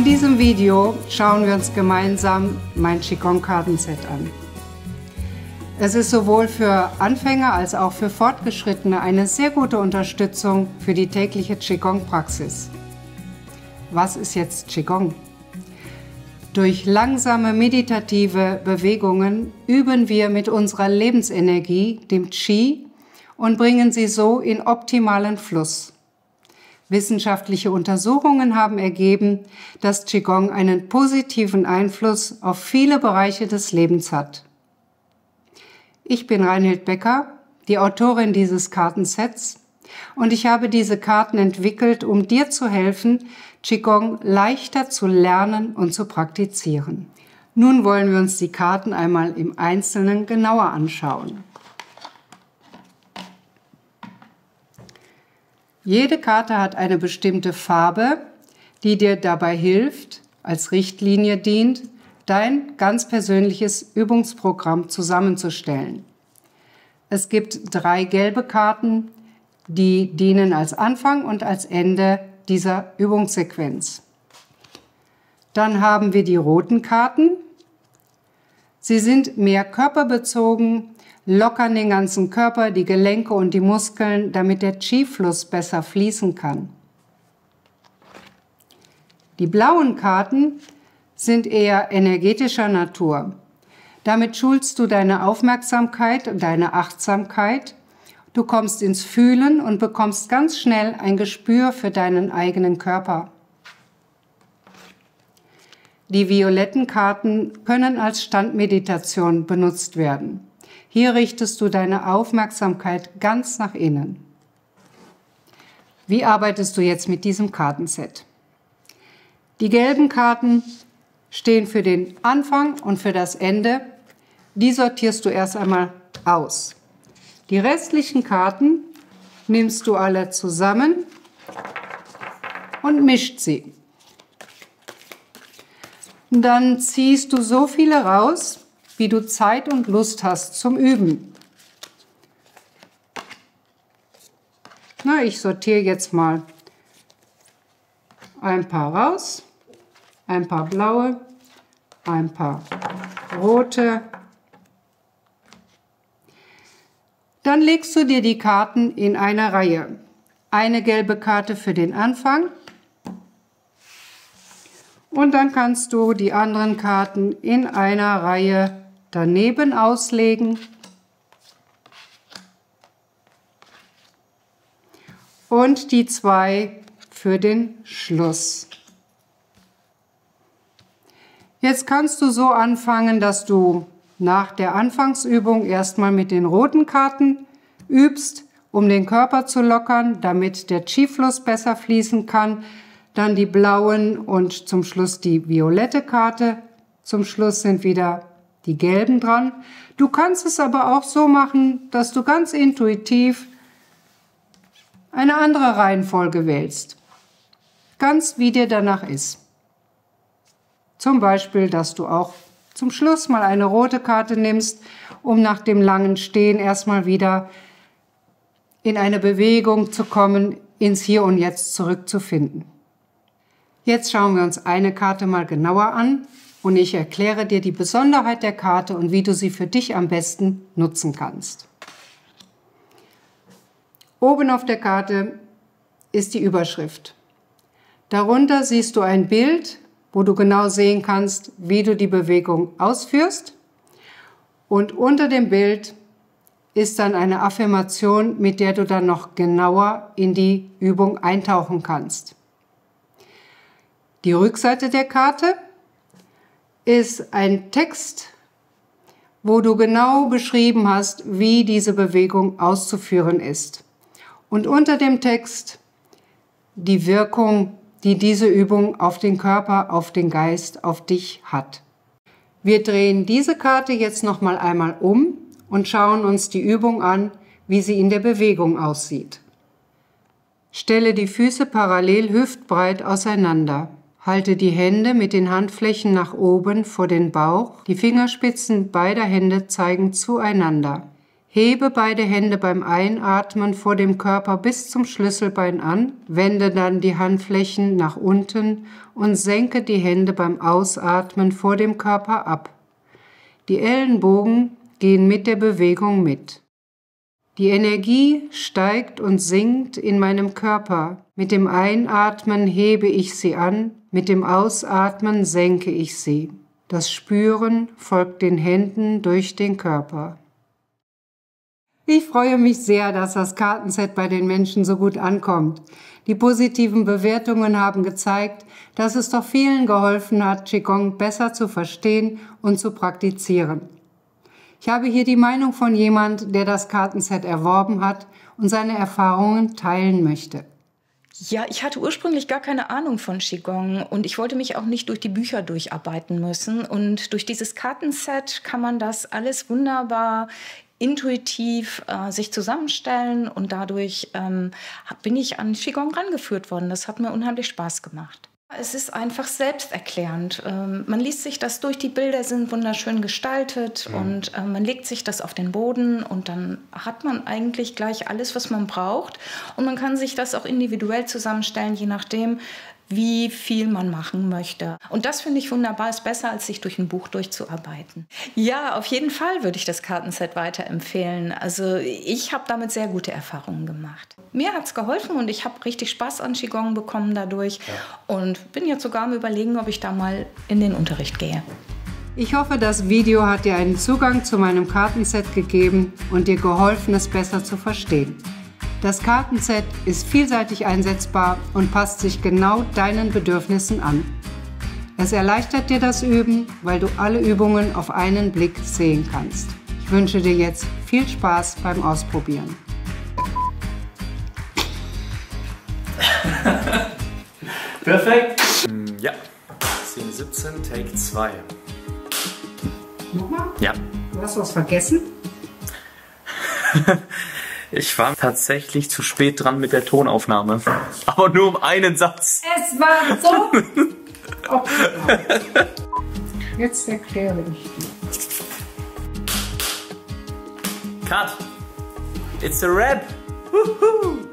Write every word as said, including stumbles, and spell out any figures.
diesem Video schauen wir uns gemeinsam mein Qigong-Kartenset an. Es ist sowohl für Anfänger als auch für Fortgeschrittene eine sehr gute Unterstützung für die tägliche Qigong-Praxis. Was ist jetzt Qigong? Durch langsame meditative Bewegungen üben wir mit unserer Lebensenergie, dem Qi, und bringen sie so in optimalen Fluss. Wissenschaftliche Untersuchungen haben ergeben, dass Qigong einen positiven Einfluss auf viele Bereiche des Lebens hat. Ich bin Reinhild Becker, die Autorin dieses Kartensets, und ich habe diese Karten entwickelt, um dir zu helfen, Qigong leichter zu lernen und zu praktizieren. Nun wollen wir uns die Karten einmal im Einzelnen genauer anschauen. Jede Karte hat eine bestimmte Farbe, die dir dabei hilft, als Richtlinie dient, dein ganz persönliches Übungsprogramm zusammenzustellen. Es gibt drei gelbe Karten, die dienen als Anfang und als Ende dieser Übungssequenz. Dann haben wir die roten Karten. Sie sind mehr körperbezogen, lockern den ganzen Körper, die Gelenke und die Muskeln, damit der Qi-Fluss besser fließen kann. Die blauen Karten sind eher energetischer Natur. Damit schulst du deine Aufmerksamkeit und deine Achtsamkeit. Du kommst ins Fühlen und bekommst ganz schnell ein Gespür für deinen eigenen Körper. Die violetten Karten können als Standmeditation benutzt werden. Hier richtest du deine Aufmerksamkeit ganz nach innen. Wie arbeitest du jetzt mit diesem Kartenset? Die gelben Karten stehen für den Anfang und für das Ende. Die sortierst du erst einmal aus. Die restlichen Karten nimmst du alle zusammen und mischt sie. Dann ziehst du so viele raus, wie du Zeit und Lust hast zum Üben. Na, ich sortiere jetzt mal ein paar raus, ein paar blaue, ein paar rote. Dann legst du dir die Karten in eine Reihe. Eine gelbe Karte für den Anfang. Und dann kannst du die anderen Karten in einer Reihe daneben auslegen. Und die zwei für den Schluss. Jetzt kannst du so anfangen, dass du nach der Anfangsübung erstmal mit den roten Karten übst, um den Körper zu lockern, damit der Qi-Fluss besser fließen kann. Dann die blauen und zum Schluss die violette Karte. Zum Schluss sind wieder die gelben dran. Du kannst es aber auch so machen, dass du ganz intuitiv eine andere Reihenfolge wählst. Ganz wie dir danach ist. Zum Beispiel, dass du auch zum Schluss mal eine rote Karte nimmst, um nach dem langen Stehen erstmal wieder in eine Bewegung zu kommen, ins Hier und Jetzt zurückzufinden. Jetzt schauen wir uns eine Karte mal genauer an und ich erkläre dir die Besonderheit der Karte und wie du sie für dich am besten nutzen kannst. Oben auf der Karte ist die Überschrift. Darunter siehst du ein Bild, wo du genau sehen kannst, wie du die Bewegung ausführst. Und unter dem Bild ist dann eine Affirmation, mit der du dann noch genauer in die Übung eintauchen kannst. Die Rückseite der Karte ist ein Text, wo du genau beschrieben hast, wie diese Bewegung auszuführen ist. Und unter dem Text die Wirkung, die diese Übung auf den Körper, auf den Geist, auf dich hat. Wir drehen diese Karte jetzt noch mal einmal um und schauen uns die Übung an, wie sie in der Bewegung aussieht. Stelle die Füße parallel hüftbreit auseinander. Halte die Hände mit den Handflächen nach oben vor den Bauch. Die Fingerspitzen beider Hände zeigen zueinander. Hebe beide Hände beim Einatmen vor dem Körper bis zum Schlüsselbein an, wende dann die Handflächen nach unten und senke die Hände beim Ausatmen vor dem Körper ab. Die Ellenbogen gehen mit der Bewegung mit. Die Energie steigt und sinkt in meinem Körper. Mit dem Einatmen hebe ich sie an, mit dem Ausatmen senke ich sie. Das Spüren folgt den Händen durch den Körper. Ich freue mich sehr, dass das Kartenset bei den Menschen so gut ankommt. Die positiven Bewertungen haben gezeigt, dass es doch vielen geholfen hat, Qigong besser zu verstehen und zu praktizieren. Ich habe hier die Meinung von jemand, der das Kartenset erworben hat und seine Erfahrungen teilen möchte. Ja, ich hatte ursprünglich gar keine Ahnung von Qigong und ich wollte mich auch nicht durch die Bücher durcharbeiten müssen. Und durch dieses Kartenset kann man das alles wunderbar intuitiv äh, sich zusammenstellen und dadurch ähm, bin ich an Qigong rangeführt worden. Das hat mir unheimlich Spaß gemacht. Es ist einfach selbsterklärend. Ähm, man liest sich das durch, die Bilder sind wunderschön gestaltet mhm. und äh, man legt sich das auf den Boden und dann hat man eigentlich gleich alles, was man braucht. Und man kann sich das auch individuell zusammenstellen, je nachdem, wie viel man machen möchte. Und das finde ich wunderbar, ist besser, als sich durch ein Buch durchzuarbeiten. Ja, auf jeden Fall würde ich das Kartenset weiterempfehlen. Also ich habe damit sehr gute Erfahrungen gemacht. Mir hat es geholfen und ich habe richtig Spaß an Qigong bekommen dadurch ja. und bin jetzt sogar am Überlegen, ob ich da mal in den Unterricht gehe. Ich hoffe, das Video hat dir einen Zugang zu meinem Kartenset gegeben und dir geholfen, es besser zu verstehen. Das Kartenset ist vielseitig einsetzbar und passt sich genau deinen Bedürfnissen an. Es erleichtert dir das Üben, weil du alle Übungen auf einen Blick sehen kannst. Ich wünsche dir jetzt viel Spaß beim Ausprobieren. Perfekt! Ja, Szene siebzehn, Take zwei. Nochmal? Ja. Du hast was vergessen? Ich war tatsächlich zu spät dran mit der Tonaufnahme. Aber nur um einen Satz. Es war so optimal. Jetzt erkläre ich dir. Cut! It's a rap! Woohoo!